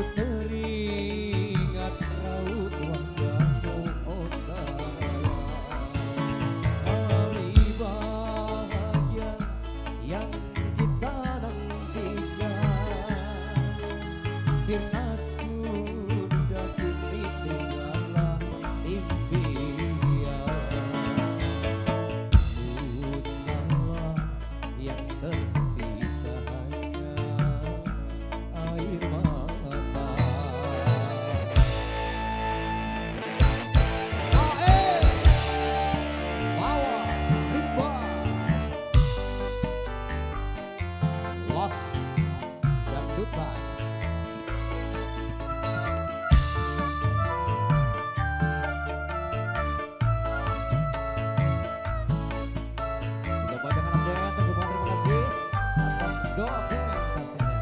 teringat raut wajahmu, oh sayang. Hari bahagia yang kita nantikan, sirna sudah kini tinggallah impian. Musnahlah yang tersisa hanya air mata. AE bawa rimba Los Dangdutan. Juga banyak anak daya, terima kasih atas dokumentasinya.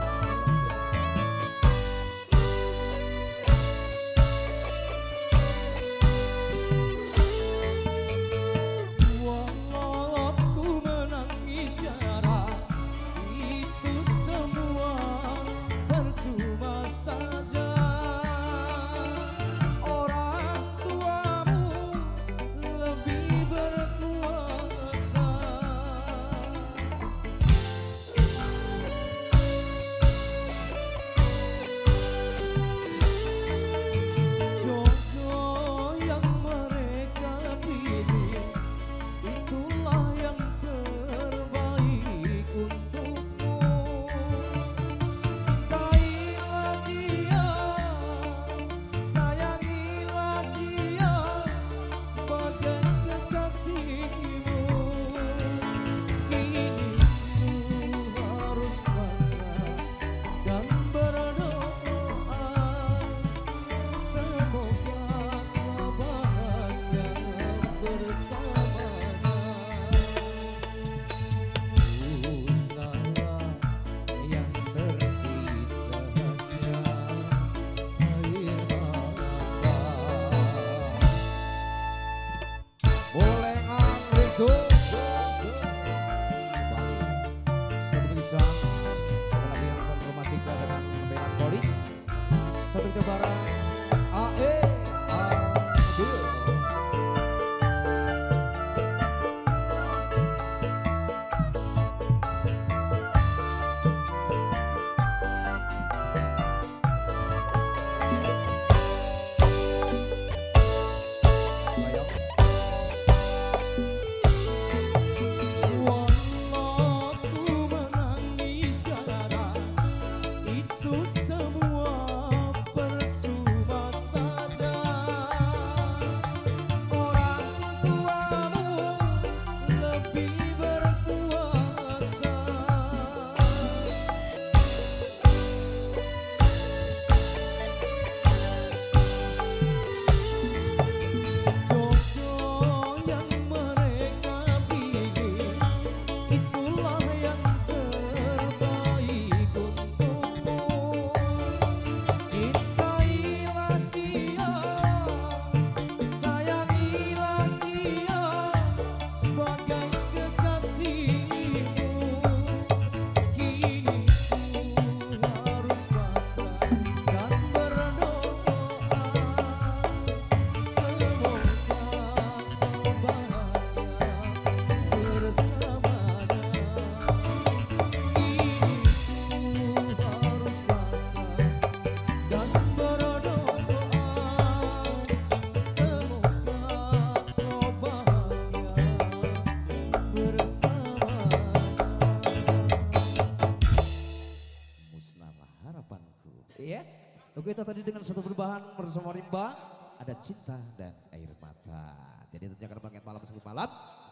Walau ku menangis tiara, itu semua percuma saja. Orang tuamu lebih berkuasa. Jodoh yang mereka pilih, itulah yang terbaik untukmu. Cintailah dia, sayangilah dia sebagai kekasihmu. Kini ku harus pasrah dan berdoa, semoga kau bahagia bersamanya. Musnahlah yang tersisa hanya air mata. Boleh nganggris tuh satu tulisan lagu yang sangat romantika dengan melankolis. Satu kita bareng AE Adil. Walau ku menangis tiara, itu semua percuma saja. Orang tuamu lebih berkuasa. Jodoh yang mereka pilih, itulah yang terbaik untukmu. Cintailah dia, sayangilah dia sebagai kekasihmu. Kini ku harus pasrah dan berdoa, semoga kau bahagia bersamanya. Kini ku harus pasrah dan berdoa, semoga kau bahagia bersamanya. Musnahlah harapanku. Iya. Oke, kita tadi dengan satu perubahan bersama Rimba, ada cinta dan air mata. Jadi tentunya akan malam sampai malam.